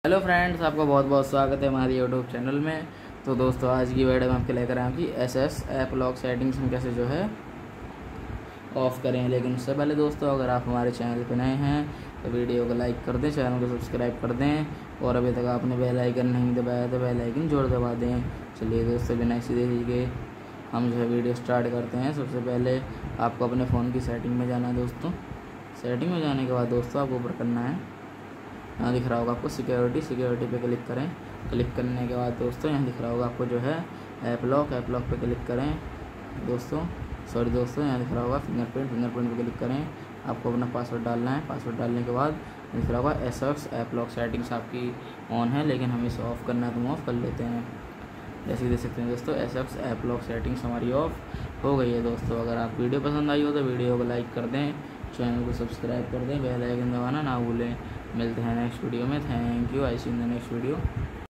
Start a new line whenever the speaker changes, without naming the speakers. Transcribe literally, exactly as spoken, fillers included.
Hello friends, आपका बहुत बहुत स्वागत है हमारे यूट्यूब चैनल में। तो दोस्तों, आज की वीडियो में आपके लेकर आए कि S S app lock settings में कैसे जो है ऑफ़ करें। लेकिन उससे पहले दोस्तों, अगर आप हमारे चैनल पर नए हैं तो वीडियो को लाइक कर दें, चैनल को सब्सक्राइब कर दें और अभी तक आपने बेल आइकन नहीं दबाया तो बेल आइकन जोड़ दबा दें। चलिए दोस्तों, बिना किसी देरी के हम जो है वीडियो स्टार्ट करते हैं। सबसे पहले आपको अपने फ़ोन की सेटिंग में जाना है दोस्तों। सेटिंग में जाने के बाद दोस्तों आपको ऊपर करना है, यहाँ दिख रहा होगा आपको सिक्योरिटी सिक्योरिटी पे क्लिक करें। क्लिक करने के बाद दोस्तों यहाँ दिख रहा होगा आपको जो है ऐप लॉक ऐप लॉक पे क्लिक करें दोस्तों। सॉरी दोस्तों, यहाँ दिख रहा होगा फिंगरप्रिंट फिंगरप्रिंट पे क्लिक करें। आपको अपना पासवर्ड डालना है। पासवर्ड डालने के बाद दिख रहा होगा S S app lock settings आपकी ऑन है, लेकिन हमें इसे ऑफ़ करना है तो हम ऑफ़ कर लेते हैं। जैसे कि देख सकते हैं दोस्तों, S S app lock settings हमारी ऑफ हो गई है दोस्तों। अगर आप वीडियो पसंद आई हो तो वीडियो को लाइक कर दें, चैनल को सब्सक्राइब कर दें, बेल आइकन दबाना ना भूलें। मिलते हैं नेक्स्ट वीडियो में। Thank you. I see in the next video.